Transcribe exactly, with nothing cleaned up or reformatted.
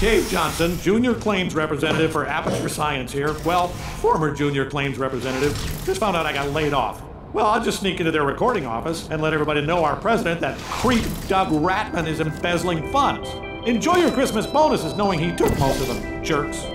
Dave Johnson, Junior Claims Representative for Aperture Science here. Well, former Junior Claims Representative. Just found out I got laid off. Well, I'll just sneak into their recording office and let everybody know our president, that creep Doug Ratman, is embezzling funds. Enjoy your Christmas bonuses knowing he took most of them, jerks.